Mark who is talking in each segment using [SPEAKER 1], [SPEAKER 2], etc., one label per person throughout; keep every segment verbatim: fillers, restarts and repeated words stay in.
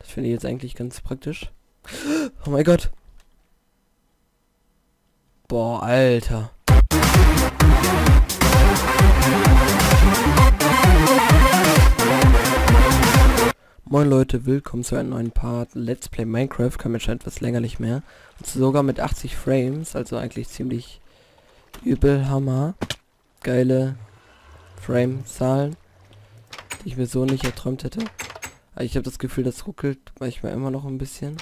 [SPEAKER 1] Das finde ich jetzt eigentlich ganz praktisch. Oh mein Gott. Boah, Alter. Moin Leute, willkommen zu einem neuen Part Let's Play Minecraft. Kam mir schon etwas länger nicht mehr. Und sogar mit achtzig Frames, also eigentlich ziemlich übel Hammer. Geile Frame-Zahlen, die ich mir so nicht erträumt hätte. Aber ich habe das Gefühl, das ruckelt manchmal immer noch ein bisschen.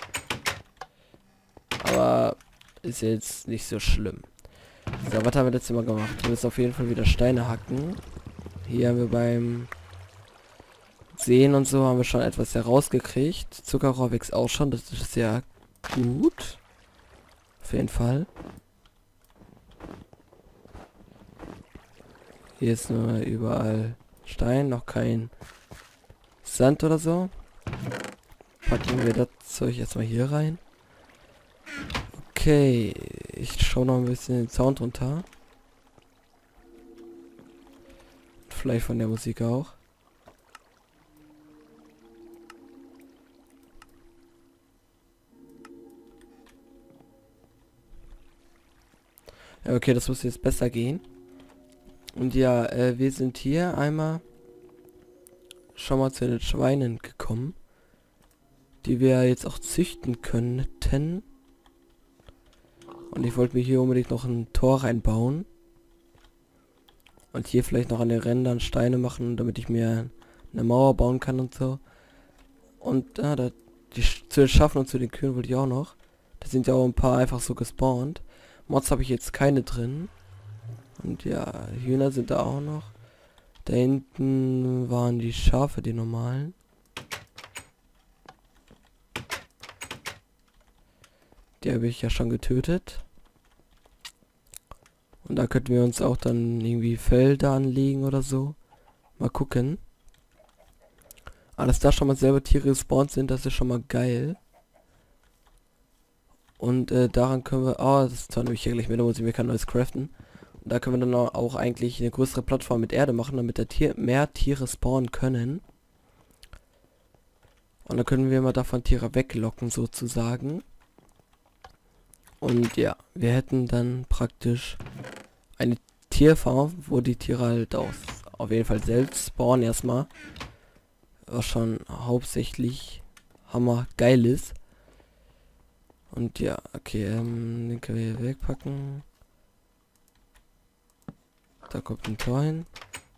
[SPEAKER 1] Aber ist jetzt nicht so schlimm. So, was haben wir letztes Mal gemacht? Wir müssen auf jeden Fall wieder Steine hacken. Hier haben wir beim Sehen und so haben wir schon etwas herausgekriegt. Zuckerrohr wächst auch schon, das ist sehr gut. Auf jeden Fall. Hier ist nur überall Stein, noch kein Sand oder so. Packen wir das Zeug erstmal hier rein. Okay, ich schaue noch ein bisschen den Sound runter. Vielleicht von der Musik auch. Ja, okay, das muss jetzt besser gehen. Und ja, äh, wir sind hier einmal schon mal zu den Schweinen gekommen, die wir jetzt auch züchten könnten. Und ich wollte mir hier unbedingt noch ein Tor reinbauen. Und hier vielleicht noch an den Rändern Steine machen, damit ich mir eine Mauer bauen kann und so. Und ah, da, die, zu den Schafen und zu den Kühen wollte ich auch noch. Da sind ja auch ein paar einfach so gespawnt. Mods habe ich jetzt keine drin. Und ja, Hühner sind da auch noch. Da hinten waren die Schafe, die normalen. Die habe ich ja schon getötet. Und da könnten wir uns auch dann irgendwie Felder anlegen oder so. Mal gucken. Aber dass da schon mal selber Tiere gespawnt sind, das ist schon mal geil. Und äh, daran können wir... Oh, das ist zwar nämlich hier gleich mit, da muss ich mir kein neues craften. Und da können wir dann auch eigentlich eine größere Plattform mit Erde machen, damit da Tier, mehr Tiere spawnen können. Und dann können wir mal davon Tiere weglocken, sozusagen. Und ja, wir hätten dann praktisch eine Tierfarm, wo die Tiere halt aus, auf jeden Fall selbst spawnen erstmal. Was schon hauptsächlich hammer geil ist. Und ja, okay, ähm, den können wir hier wegpacken. Da kommt ein Tor hin.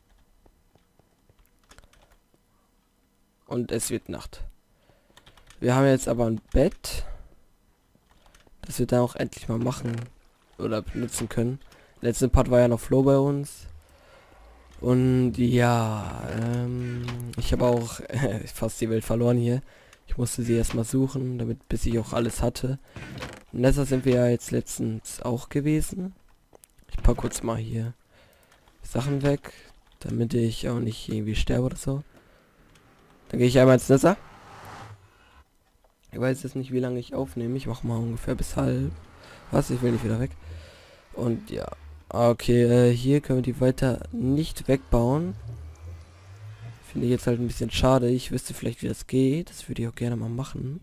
[SPEAKER 1] Und es wird Nacht. Wir haben jetzt aber ein Bett, das wir dann auch endlich mal machen oder benutzen können. Der letzte Part war ja noch Flo bei uns. Und ja, ähm, ich habe auch äh, fast die Welt verloren hier. Ich musste sie erstmal suchen, damit bis ich auch alles hatte. Und deshalb sind wir ja jetzt letztens auch gewesen. Ich packe kurz mal hier Sachen weg, damit ich auch nicht irgendwie sterbe oder so. Dann gehe ich einmal ins Nether. Ich weiß jetzt nicht, wie lange ich aufnehme. Ich mache mal ungefähr bis halb. Was? Ich will nicht wieder weg. Und ja. Okay, äh, hier können wir die weiter nicht wegbauen. Finde ich jetzt halt ein bisschen schade. Ich wüsste vielleicht, wie das geht. Das würde ich auch gerne mal machen.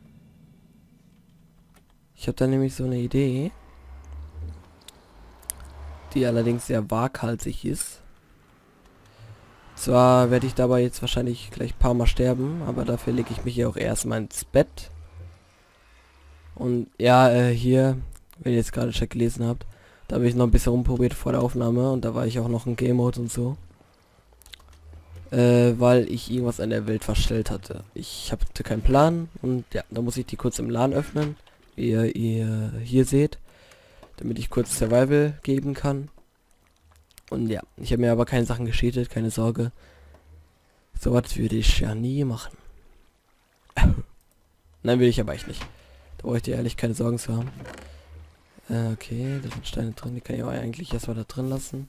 [SPEAKER 1] Ich habe da nämlich so eine Idee, die allerdings sehr waghalsig ist. Zwar werde ich dabei jetzt wahrscheinlich gleich ein paar Mal sterben, aber dafür lege ich mich ja auch erstmal ins Bett. Und ja, äh, hier, wenn ihr jetzt gerade Check gelesen habt, da habe ich noch ein bisschen rumprobiert vor der Aufnahme und da war ich auch noch in Game Mode und so. Äh, weil ich irgendwas an der Welt verstellt hatte. Ich hatte keinen Plan und ja, da muss ich die kurz im LAN öffnen, wie ihr, ihr hier seht, damit ich kurz Survival geben kann. Und ja, ich habe mir aber keine Sachen gescheatet, keine Sorge. So was würde ich ja nie machen. Nein, will ich aber echt nicht. Da brauche ich dir ehrlich keine Sorgen zu haben. Äh, okay, da sind Steine drin, die kann ich auch eigentlich erstmal da drin lassen.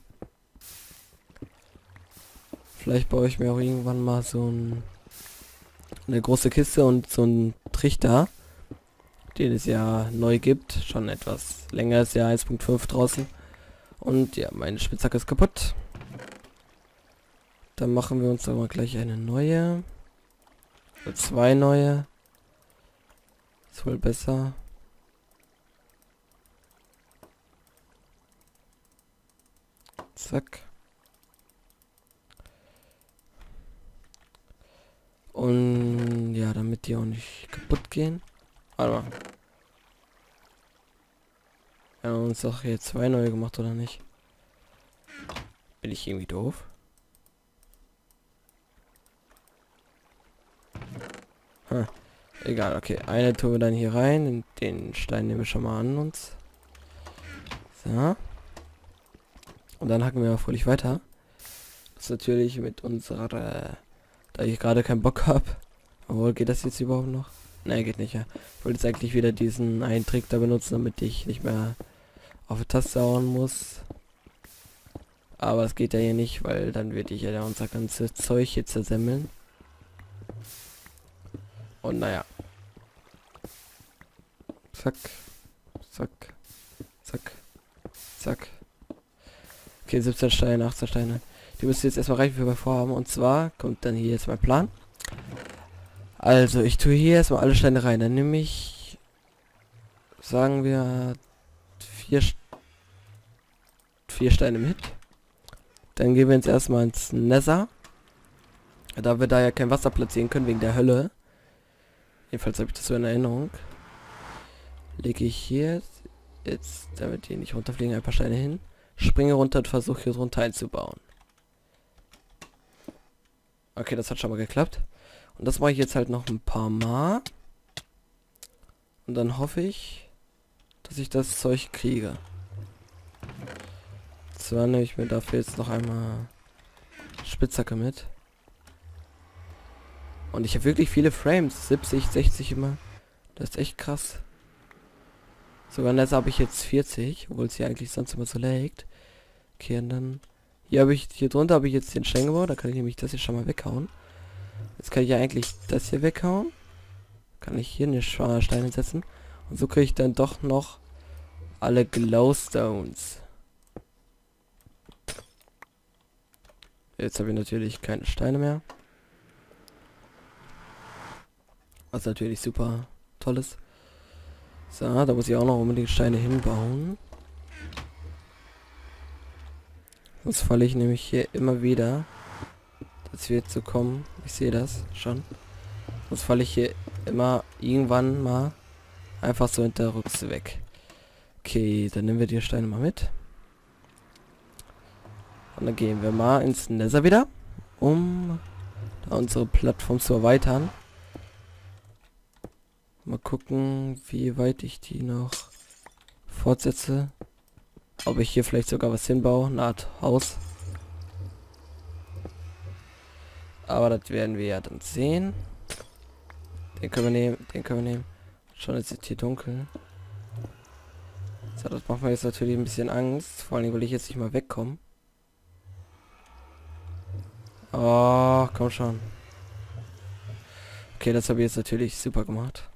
[SPEAKER 1] Vielleicht baue ich mir auch irgendwann mal so ein, eine große Kiste und so einen Trichter, den es ja neu gibt. Schon etwas länger, ist ja eins Punkt fünf draußen. Und ja, meine Spitzhacke ist kaputt. Dann machen wir uns aber gleich eine neue. Zwei neue. Ist wohl besser. Zack. Und ja, damit die auch nicht kaputt gehen. Warte mal. Wir haben uns doch hier zwei neue gemacht, oder nicht? Bin ich irgendwie doof? Hm. Egal, okay. Eine tun wir dann hier rein. Den Stein nehmen wir schon mal an uns. So. Und dann hacken wir mal fröhlich weiter. Das ist natürlich mit unserer... Äh, da ich gerade keinen Bock habe. Obwohl, geht das jetzt überhaupt noch? Ne, geht nicht, ja. Ich wollte jetzt eigentlich wieder diesen einen Trick da benutzen, damit ich nicht mehr auf die Taste hauen muss. Aber es geht ja hier nicht, weil dann würde ich ja unser ganzes Zeug hier zersemmeln. Und naja. Zack. Zack. Zack. Zack. Okay, siebzehn Steine, achtzehn Steine. Die müssen jetzt erstmal reichen, wie wir vorhaben. Und zwar kommt dann hier jetzt mein Plan. Also, ich tue hier erstmal alle Steine rein. Dann nehme ich, sagen wir, vier, vier Steine mit. Dann gehen wir jetzt erstmal ins Nether. Da wir da ja kein Wasser platzieren können wegen der Hölle. Jedenfalls habe ich das so in Erinnerung. Lege ich hier jetzt, damit die nicht runterfliegen, ein paar Steine hin. Springe runter und versuche hier drunter einzubauen. Okay, das hat schon mal geklappt. Und das mache ich jetzt halt noch ein paar Mal. Und dann hoffe ich, dass ich das Zeug kriege. Zwar nehme ich mir dafür jetzt noch einmal Spitzhacke mit. Und ich habe wirklich viele Frames. siebzig, sechzig immer. Das ist echt krass. Sogar in der habe ich jetzt vierzig, obwohl es hier eigentlich sonst immer so laggt. Okay, und dann... Hier habe ich, hier drunter habe ich jetzt den Stein gebaut. Da kann ich nämlich das hier schon mal weghauen. Jetzt kann ich ja eigentlich das hier weghauen. Kann ich hier eine schwere Steine setzen. Und so kriege ich dann doch noch alle Glowstones. Jetzt habe ich natürlich keine Steine mehr. Was natürlich super toll ist. So, da muss ich auch noch unbedingt Steine hinbauen. Sonst falle ich nämlich hier immer wieder. Das wird so kommen. Ich sehe das schon. Sonst falle ich hier immer irgendwann mal einfach so hinterrücks weg. Okay, dann nehmen wir die Steine mal mit. Und dann gehen wir mal ins Nether wieder, um da unsere Plattform zu erweitern. Mal gucken, wie weit ich die noch fortsetze. Ob ich hier vielleicht sogar was hinbaue, eine Art Haus. Aber das werden wir ja dann sehen. Den können wir nehmen, den können wir nehmen. Schon ist es hier dunkel. So, das macht mir jetzt natürlich ein bisschen Angst. Vor allem, weil ich jetzt nicht mal wegkomme. Oh, komm schon. Okay, das habe ich jetzt natürlich super gemacht.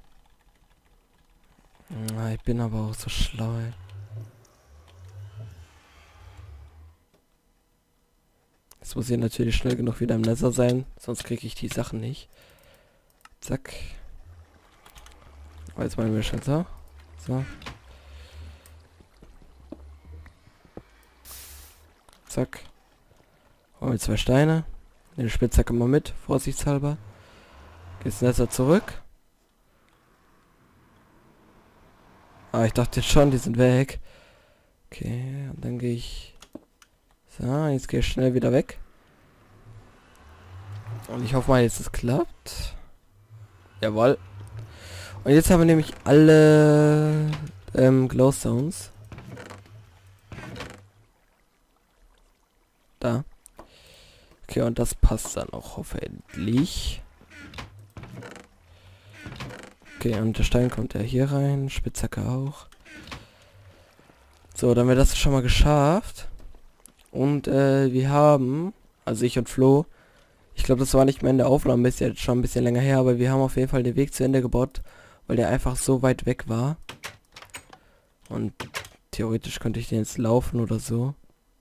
[SPEAKER 1] Na, ich bin aber auch so schlau, ey. Jetzt muss ich natürlich schnell genug wieder im Nether sein, sonst kriege ich die Sachen nicht. Zack. Oh, jetzt machen wir schon so. So. Zack. Holen wir zwei Steine. Den Spitzhacke mal mit, vorsichtshalber. Geht's Nether zurück. Ah, ich dachte schon, die sind weg. Okay, und dann gehe ich... So, jetzt gehe ich schnell wieder weg. Und ich hoffe mal, jetzt es klappt. Jawohl. Und jetzt haben wir nämlich alle ähm, Glowstones. Da. Okay, und das passt dann auch hoffentlich. Okay, und der Stein kommt ja hier rein, Spitzhacke auch. So, dann haben wir das schon mal geschafft. Und äh, wir haben, also ich und Flo, ich glaube, das war nicht mehr in der Aufnahme, ist jetzt schon ein bisschen länger her, aber wir haben auf jeden Fall den Weg zu Ende gebaut, weil der einfach so weit weg war. Und theoretisch könnte ich den jetzt laufen oder so.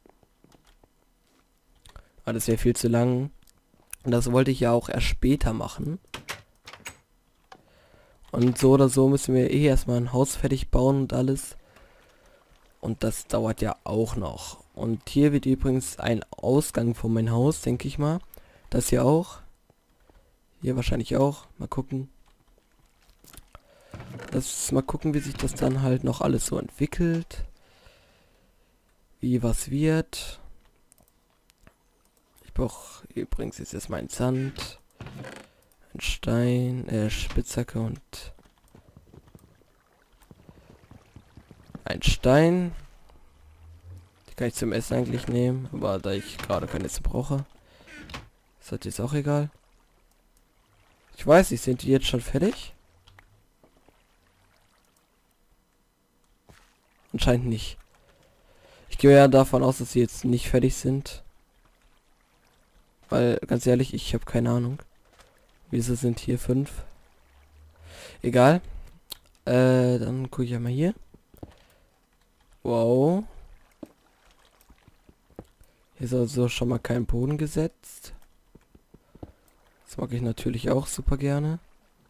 [SPEAKER 1] Aber das wäre viel zu lang. Und das wollte ich ja auch erst später machen. Und so oder so müssen wir eh erstmal ein Haus fertig bauen und alles. Und das dauert ja auch noch. Und hier wird übrigens ein Ausgang von meinem Haus, denke ich mal. Das hier auch. Hier wahrscheinlich auch. Mal gucken. Das, mal gucken, wie sich das dann halt noch alles so entwickelt. Wie was wird. Ich brauche übrigens jetzt erstmal einen Sand. Ein Stein, äh, Spitzhacke und ein Stein. Die kann ich zum Essen eigentlich nehmen, aber da ich gerade kein Essen brauche, ist das jetzt auch egal. Ich weiß nicht, sind die jetzt schon fertig? Anscheinend nicht. Ich gehe ja davon aus, dass sie jetzt nicht fertig sind. Weil, ganz ehrlich, ich habe keine Ahnung. Wieso sind hier fünf? Egal. Äh, dann gucke ich einmal hier. Wow. Hier ist also schon mal kein Boden gesetzt. Das mag ich natürlich auch super gerne.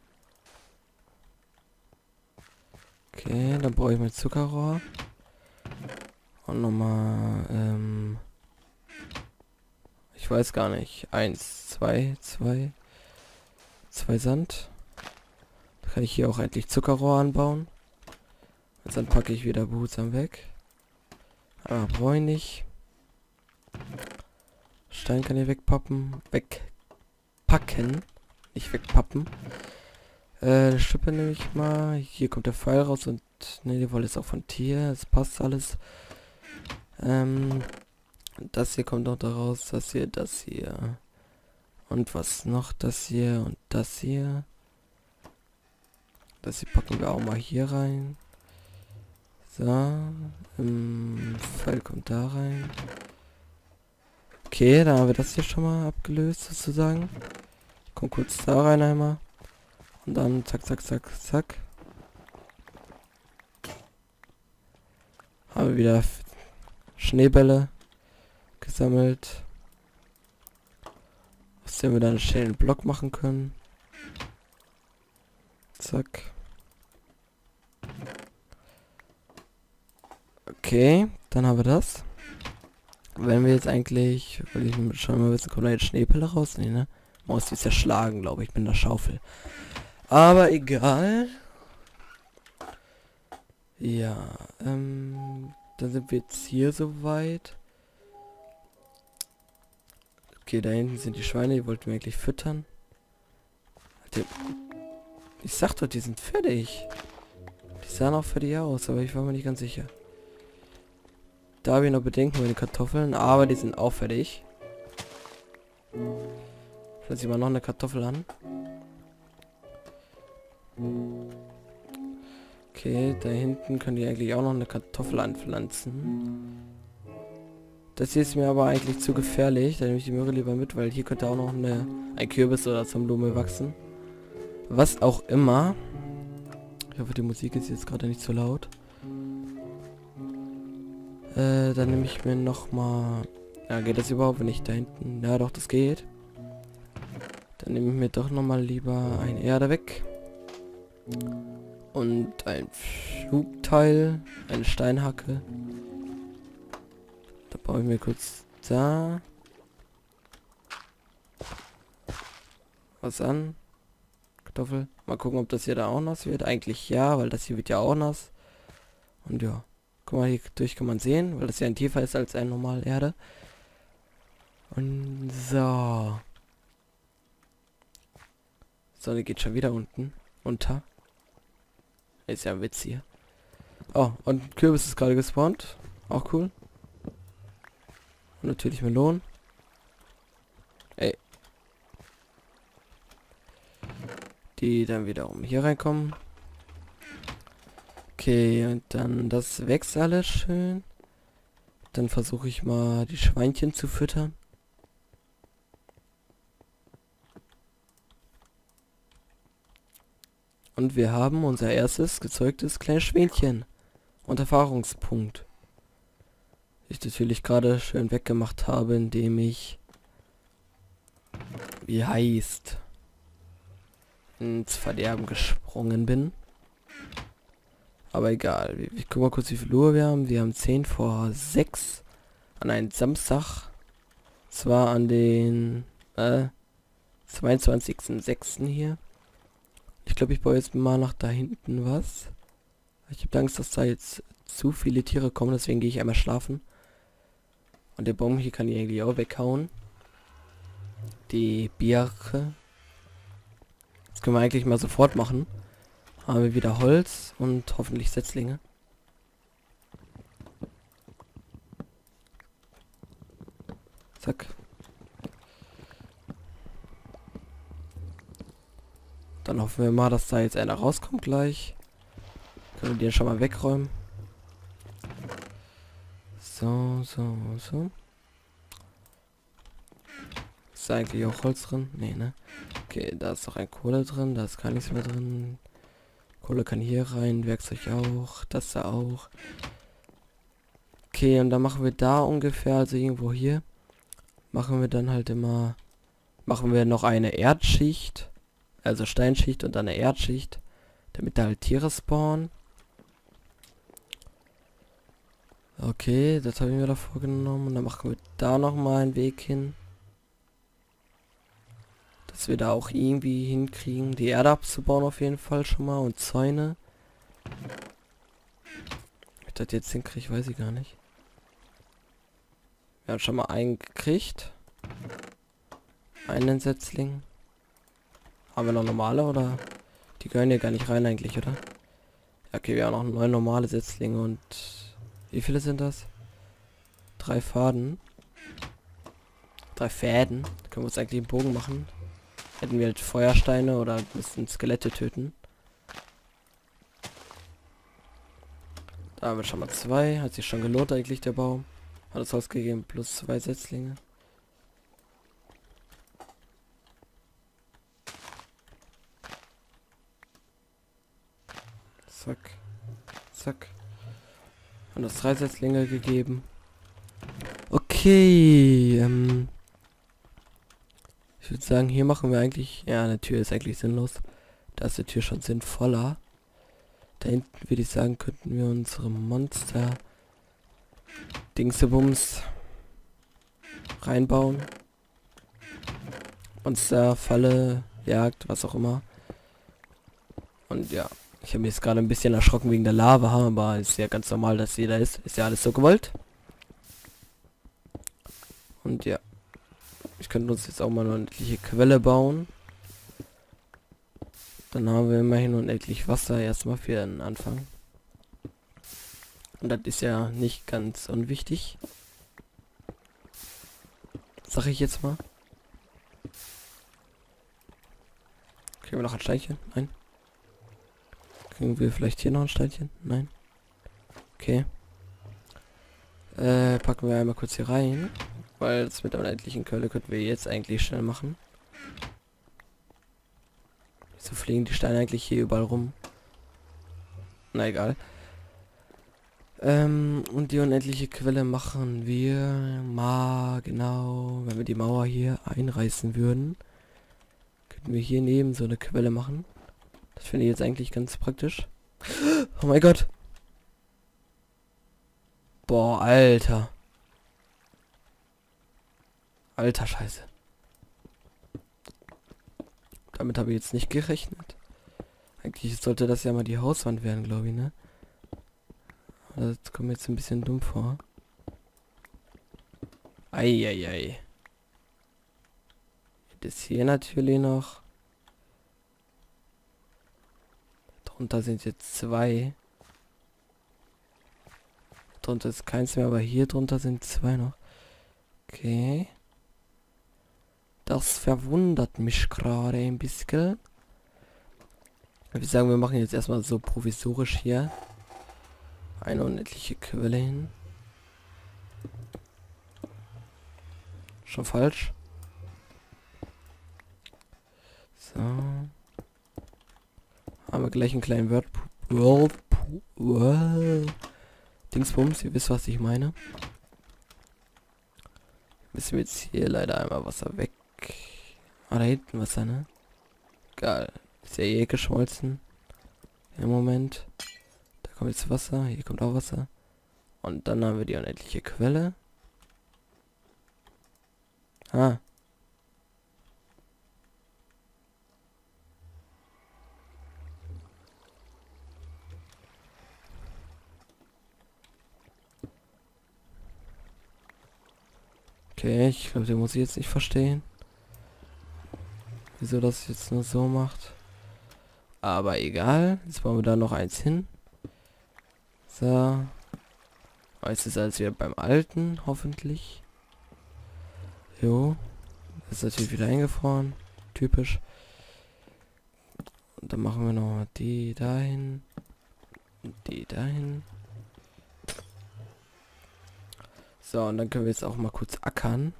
[SPEAKER 1] Okay, dann brauche ich mein Zuckerrohr. Und nochmal, ähm... ich weiß gar nicht. Eins, zwei, zwei... Zwei Sand. Da kann ich hier auch endlich Zuckerrohr anbauen. Und dann packe ich wieder behutsam weg. Aber brauche ich nicht. Stein kann ich wegpappen. Wegpacken. Nicht wegpappen. Äh, Schippe nehme ich mal. Hier kommt der Pfeil raus und... Ne, die wollen jetzt auch von Tier. Es passt alles. Ähm... Das hier kommt noch da raus. Das hier, das hier. Und was noch? Das hier und das hier. Das hier packen wir auch mal hier rein. So. Ähm, Pfeil kommt da rein. Okay, dann haben wir das hier schon mal abgelöst sozusagen. Komm kurz da rein einmal. Und dann zack, zack, zack, zack. Haben wir wieder Schneebälle gesammelt. Aus dem wir dann einen schönen Block machen können. Zack. Okay, dann haben wir das. Wenn wir jetzt eigentlich, will ich schon mal wissen, kommt da jetzt Schneebälle raus? Nee, ne? Maus, die ist zerschlagen, glaube ich, mit der Schaufel. Aber egal. Ja, ähm, dann sind wir jetzt hier soweit. Okay, da hinten sind die Schweine, die wollten wir eigentlich füttern. Die, ich sag doch, die sind fertig. Die sahen auch fertig aus, aber ich war mir nicht ganz sicher. Da habe ich noch Bedenken mit den Kartoffeln, aber die sind auch fertig. Pflanze ich mal noch eine Kartoffel an. Okay, da hinten können die eigentlich auch noch eine Kartoffel anpflanzen. Das hier ist mir aber eigentlich zu gefährlich. Da nehme ich die Möhre lieber mit, weil hier könnte auch noch eine, ein Kürbis oder zum Blume wachsen. Was auch immer. Ich hoffe, die Musik ist jetzt gerade nicht zu laut. Äh, dann nehme ich mir noch mal... Ja, geht das überhaupt, wenn ich da hinten... Ja, doch, das geht. Dann nehme ich mir doch noch mal lieber eine Erde weg. Und ein Flugteil. Eine Steinhacke. Da baue ich mir kurz da was an. Kartoffel. Mal gucken, ob das hier da auch nass wird. Eigentlich ja, weil das hier wird ja auch nass. Und ja. Guck mal, hier durch kann man sehen, weil das ja ein tiefer ist als eine normale Erde. Und so. So, die geht schon wieder unten. Unter. Ist ja ein Witz hier. Oh, und Kürbis ist gerade gespawnt. Auch cool. Und natürlich Melonen. Ey. Die dann wiederum hier reinkommen. Okay, und dann das wächst alles schön. Dann versuche ich mal die Schweinchen zu füttern. Und wir haben unser erstes gezeugtes kleines Schwänchen. Und Erfahrungspunkt. Ich natürlich gerade schön weggemacht habe, indem ich... Wie heißt... ins Verderben gesprungen bin. Aber egal. Ich, ich guck mal kurz, wie viel Uhr wir haben. Wir haben zehn vor sechs an einem Samstag. Zwar an den äh, zweiundzwanzigsten sechsten hier. Ich glaube, ich baue jetzt mal nach da hinten was. Ich habe Angst, dass da jetzt zu viele Tiere kommen, deswegen gehe ich einmal schlafen. Und der Baum hier kann ich eigentlich auch weghauen. Die Birke. Das können wir eigentlich mal sofort machen. Haben wir wieder Holz und hoffentlich Setzlinge. Zack. Dann hoffen wir mal, dass da jetzt einer rauskommt gleich. Können wir den schon mal wegräumen. So, so, so. Ist da eigentlich auch Holz drin? Nee, ne? Okay, da ist doch ein Kohle drin, da ist gar nichts mehr drin. Kohle kann hier rein, Werkzeug auch, das da auch. Okay, und dann machen wir da ungefähr, also irgendwo hier, machen wir dann halt immer, machen wir noch eine Erdschicht, also Steinschicht und dann eine Erdschicht, damit da halt Tiere spawnen. Okay, das habe ich mir da vorgenommen. Und dann machen wir da noch mal einen Weg hin. Dass wir da auch irgendwie hinkriegen, die Erde abzubauen auf jeden Fall schon mal. Und Zäune. Ob ich das jetzt hinkriege, weiß ich gar nicht. Wir haben schon mal einen gekriegt. Einen Setzling. Haben wir noch normale oder? Die gehören ja gar nicht rein eigentlich, oder? Ja, okay, wir haben noch neun normale Setzlinge und... Wie viele sind das? Drei Faden. Drei Fäden. Da können wir uns eigentlich einen Bogen machen. Hätten wir halt Feuersteine oder müssten Skelette töten. Da haben wir schon mal zwei. Hat sich schon gelohnt eigentlich der Baum. Hat es ausgegeben. Plus zwei Setzlinge. Zack. Zack. Und das drei Setzlinge gegeben. Okay. Ähm, ich würde sagen, hier machen wir eigentlich... Ja, eine Tür ist eigentlich sinnlos. Da ist die Tür schon sinnvoller. Da hinten würde ich sagen, könnten wir unsere Monster... Dingsebums... reinbauen. Monster, Falle, Jagd, was auch immer. Und ja... Ich habe mich jetzt gerade ein bisschen erschrocken wegen der Lava, aber ist ja ganz normal, dass sie da ist. Ist ja alles so gewollt. Und ja. Ich könnte uns jetzt auch mal eine unendliche Quelle bauen. Dann haben wir immerhin unendlich Wasser erstmal für den Anfang. Und das ist ja nicht ganz unwichtig. Sag ich jetzt mal. Kriegen wir noch ein Steinchen? Nein. Kriegen wir vielleicht hier noch ein Steinchen? Nein. Okay. Äh, packen wir einmal kurz hier rein. Weil das mit der unendlichen Quelle könnten wir jetzt eigentlich schnell machen. Wieso fliegen die Steine eigentlich hier überall rum? Na egal. Ähm, und die unendliche Quelle machen wir mal genau, wenn wir die Mauer hier einreißen würden, könnten wir hier neben so eine Quelle machen. Das finde ich jetzt eigentlich ganz praktisch. Oh mein Gott. Boah, Alter. Alter Scheiße. Damit habe ich jetzt nicht gerechnet. Eigentlich sollte das ja mal die Hauswand werden, glaube ich, ne? Das kommt mir jetzt ein bisschen dumm vor. Eieiei. Das hier natürlich noch. Drunter sind jetzt zwei. Drunter ist keins mehr, aber hier drunter sind zwei noch. Okay. Das verwundert mich gerade ein bisschen. Ich würde sagen, wir machen jetzt erstmal so provisorisch hier eine unendliche Quelle hin. Schon falsch. So. Haben wir gleich einen kleinen Word... World... World... Dingsbums, ihr wisst, was ich meine. Müssen wir jetzt hier leider einmal Wasser weg. Ah, da hinten Wasser, ne? Geil. Ist ja eh geschmolzen. Im Moment. Da kommt jetzt Wasser. Hier kommt auch Wasser. Und dann haben wir die unendliche Quelle. Ah. Okay, ich glaube, den muss ich jetzt nicht verstehen. Wieso das jetzt nur so macht. Aber egal. Jetzt bauen wir da noch eins hin. So. Jetzt ist alles wieder beim Alten, hoffentlich. Jo. Das ist natürlich wieder eingefroren. Typisch. Und dann machen wir noch die dahin. Und die dahin. So, und dann können wir jetzt auch mal kurz ackern.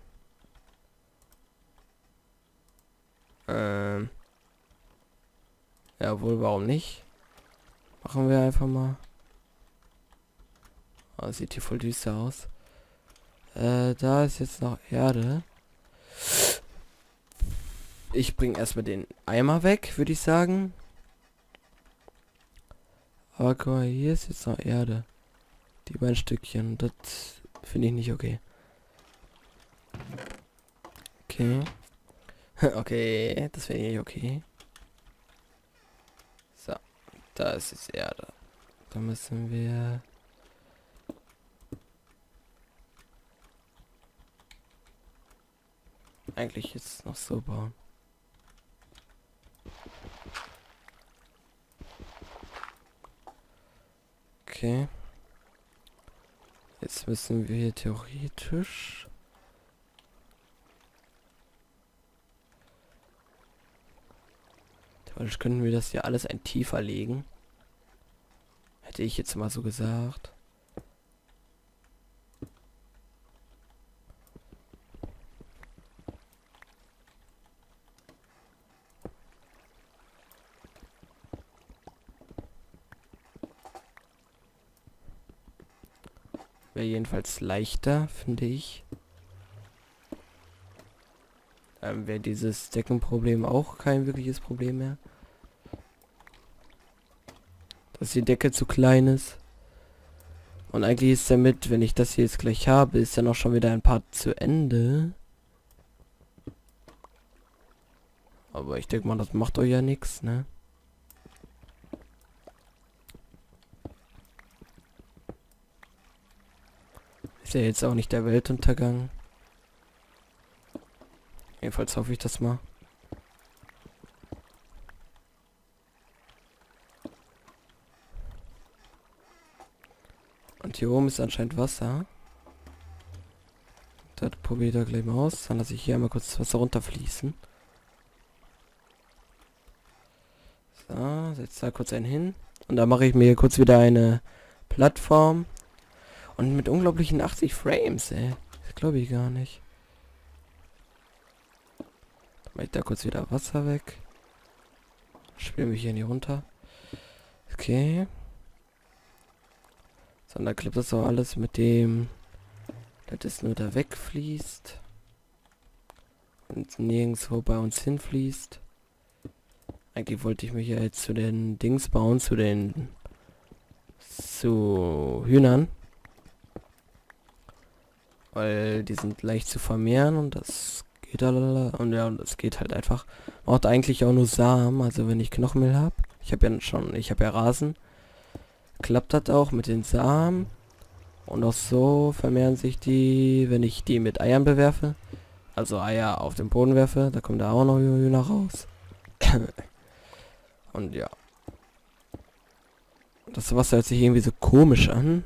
[SPEAKER 1] Ähm. Jawohl, warum nicht? Machen wir einfach mal. Oh, sieht hier voll düster aus. Äh, da ist jetzt noch Erde. Ich bringe erstmal den Eimer weg, würde ich sagen. Aber guck mal, hier ist jetzt noch Erde. Die beiden Stückchen. Das finde ich nicht okay. Okay. Okay, das finde ich nicht okay. So, da ist jetzt Erde. Da müssen wir... eigentlich jetzt noch so bauen. Okay. Jetzt müssen wir theoretisch... Theoretisch könnten wir das hier alles ein tiefer legen. Hätte ich jetzt mal so gesagt. Wäre jedenfalls leichter, finde ich. Ähm, wäre dieses Deckenproblem auch kein wirkliches Problem mehr. Dass die Decke zu klein ist. Und eigentlich ist damit, wenn ich das hier jetzt gleich habe, ist dann auch schon wieder ein Part zu Ende. Aber ich denke mal, das macht euch ja nichts, ne? Ist ja jetzt auch nicht der Weltuntergang. Jedenfalls hoffe ich das mal. Und hier oben ist anscheinend Wasser. Das probiere ich da gleich mal aus. Dann lasse ich hier einmal kurz das Wasser runterfließen. So, setze da kurz einen hin. Und da mache ich mir kurz wieder eine Plattform. Und mit unglaublichen achtzig Frames, ey. Das glaube ich gar nicht. Dann mache ich da kurz wieder Wasser weg. Spielen wir hier nicht runter. Okay. So, und dann klappt das auch alles mit dem, dass es nur da wegfließt. Und nirgendwo bei uns hinfließt. Eigentlich wollte ich mich ja jetzt zu den Dings bauen, zu den zu Hühnern. Weil die sind leicht zu vermehren und das geht alle und ja, und das geht halt einfach. Braucht eigentlich auch nur Samen, also wenn ich Knochenmehl habe. Ich habe ja schon, ich habe ja Rasen. Klappt das auch mit den Samen. Und auch so vermehren sich die, wenn ich die mit Eiern bewerfe. Also Eier auf den Boden werfe, da kommt da auch noch Hühner raus. Und ja. Das Wasser hört sich irgendwie so komisch an.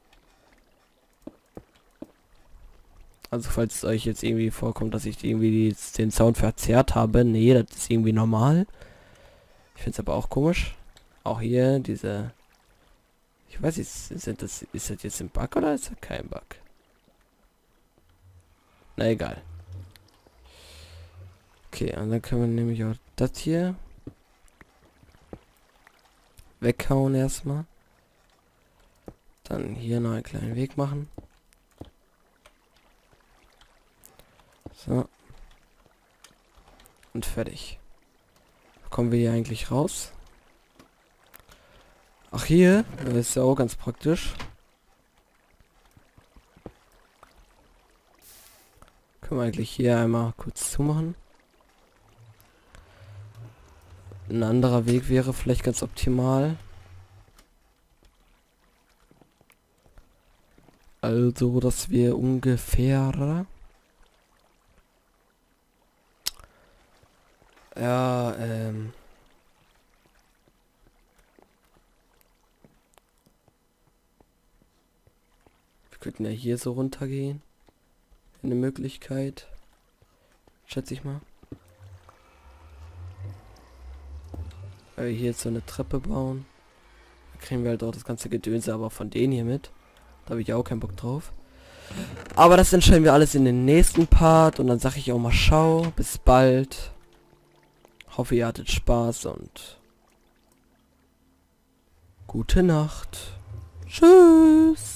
[SPEAKER 1] Also falls es euch jetzt irgendwie vorkommt, dass ich irgendwie den Sound verzerrt habe. Nee, das ist irgendwie normal. Ich finde es aber auch komisch. Auch hier diese... Ich weiß nicht, sind das, ist das jetzt ein Bug oder ist das kein Bug? Na egal. Okay, und dann können wir nämlich auch das hier weghauen erstmal. Dann hier noch einen kleinen Weg machen. So. Und fertig. kommen wir hier eigentlich raus? Ach, hier, das ist ja auch ganz praktisch. Können wir eigentlich hier einmal kurz zumachen. Ein anderer Weg wäre vielleicht ganz optimal. Also, dass wir ungefähr... Ja, ähm... wir könnten ja hier so runtergehen. Eine Möglichkeit. Schätze ich mal. Weil wir hier jetzt so eine Treppe bauen. Da kriegen wir halt auch das ganze Gedönse aber von denen hier mit. Da habe ich auch keinen Bock drauf. Aber das entscheiden wir alles in den nächsten Part. Und dann sage ich auch mal ciao. Bis bald. Hoffe, ihr hattet Spaß und gute Nacht. Tschüss.